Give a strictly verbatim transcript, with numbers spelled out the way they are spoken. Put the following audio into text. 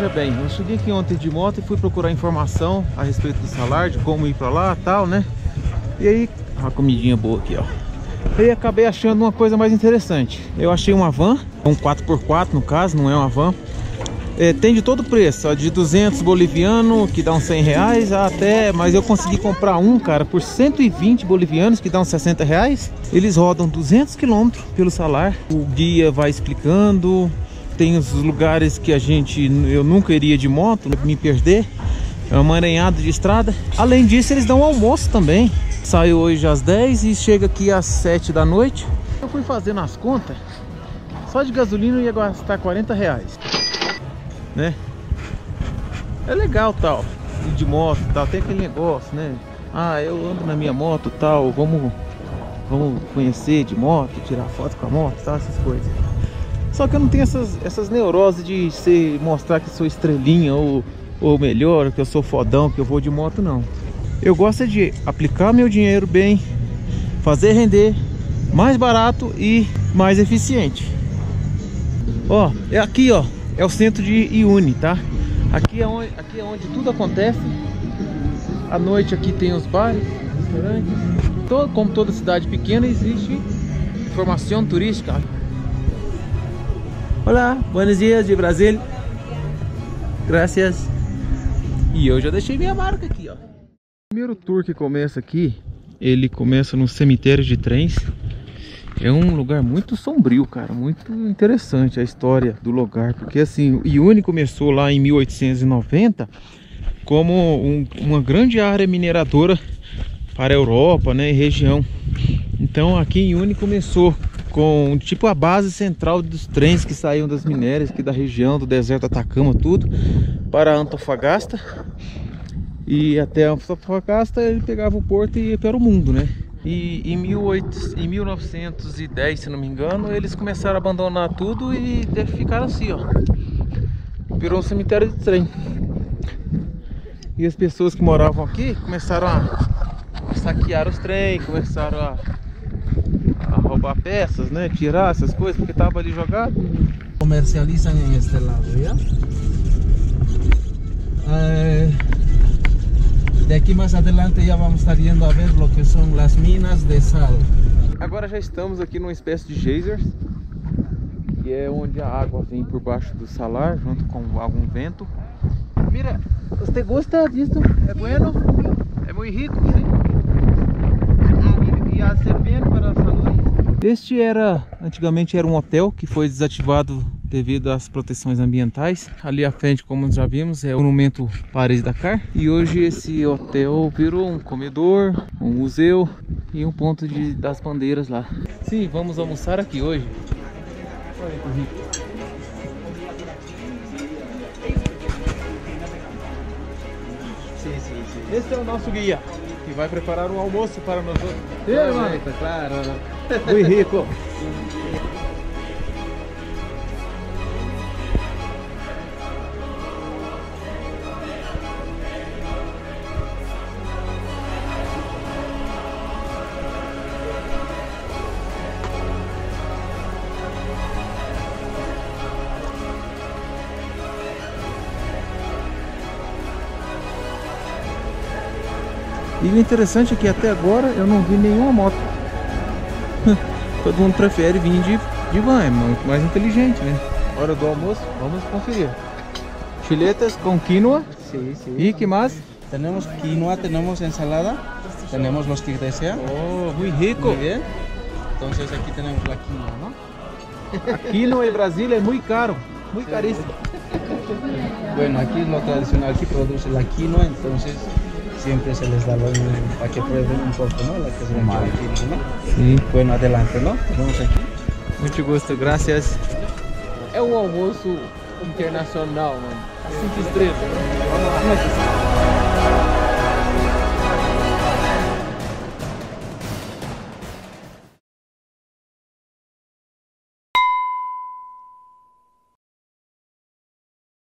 bem, eu cheguei aqui ontem de moto e fui procurar informação a respeito do salário, de como ir pra lá e tal, né? E aí, uma comidinha boa aqui, ó. E acabei achando uma coisa mais interessante. Eu achei uma van, um quatro por quatro no caso, não é uma van. É, tem de todo preço, ó, de duzentos boliviano, que dá uns cem reais, até, mas eu consegui comprar um, cara, por cento e vinte bolivianos, que dá uns sessenta reais. Eles rodam duzentos quilômetros pelo salar. O guia vai explicando. Tem os lugares que a gente, eu nunca iria de moto, me perder. É um emaranhado de estrada. Além disso, eles dão almoço também. Saio hoje às dez e chega aqui às sete da noite. Eu fui fazendo as contas. Só de gasolina eu ia gastar quarenta reais, né? É legal tal, ir de moto tal, tem aquele negócio, né? Ah, eu ando na minha moto tal, vamos, vamos conhecer de moto, tirar foto com a moto, tal, essas coisas. Só que eu não tenho essas, essas neuroses de ser, mostrar que sou estrelinha ou, ou melhor, que eu sou fodão, que eu vou de moto, não. Eu gosto de aplicar meu dinheiro bem, fazer render mais barato e mais eficiente. Ó, é aqui, ó, é o centro de Uyuni, tá? Aqui é onde, aqui é onde tudo acontece. À noite aqui tem os bares, restaurantes. Todo, como toda cidade pequena, existe informação turística. Olá, buenos dias de Brasil. Gracias. E eu já deixei minha marca aqui, ó. O primeiro tour que começa aqui, ele começa no cemitério de trens. É um lugar muito sombrio, cara, muito interessante a história do lugar, porque assim, o Uyuni começou lá em mil oitocentos e noventa como um, uma grande área mineradora para a Europa, né, e região. Então aqui em Uyuni começou com tipo a base central dos trens que saíam das minérias aqui da região, do deserto Atacama, tudo, para Antofagasta. E até Antofagasta ele pegava o porto e ia para o mundo, né? E em, mil novecentos e dez, se não me engano, eles começaram a abandonar tudo e ficaram assim, ó. Virou um cemitério de trem. E as pessoas que moravam aqui começaram a saquear os trens, começaram a, a roubar peças, né? Tirar essas coisas, porque tava ali jogado. Comercializam em este lado, já? É... De aqui mais adelante já vamos estar indo a ver o que são as minas de sal. Agora já estamos aqui numa espécie de geysers, que é onde a água vem por baixo do salar, junto com algum vento. Mira, você gosta disso? É bueno? É muito rico, sim? E hace bem para a saúde? Este era, antigamente era um hotel que foi desativado devido às proteções ambientais. Ali à frente, como já vimos, é o monumento Paris-Dakar. E hoje esse hotel virou um comedor, um museu e um ponto de, das bandeiras lá. Sim, vamos almoçar aqui hoje. Olha que rico. Sim, sim, sim. Esse é o nosso guia, que vai preparar um almoço para nós outros. Sim, mano, claro. Muito rico. E o interessante é que até agora eu não vi nenhuma moto. Todo mundo prefere vir de, de van, é muito mais inteligente, né? Hora do almoço, vamos conferir. Filetas com quinoa. Sí, sí. E que mais? Tenemos quinoa, tenemos ensalada, tenemos los tigres, ¿ya? Oh, muito rico. Muy bien. Entonces aquí tenemos la quinoa, ¿no? A quinoa em Brasília é muito caro, muito Sí. caríssimo. Bueno, aquí lo tradicional, aquí produce la quinoa, entonces siempre se les da lo, para que prueben un poco, ¿no? La que es la quinoa, ¿no? Sim. Bueno, adelante, ¿no? Vamos aquí. Muito gosto, graças. É um almoço internacional, mano. Cinco estrelas. Vamos lá.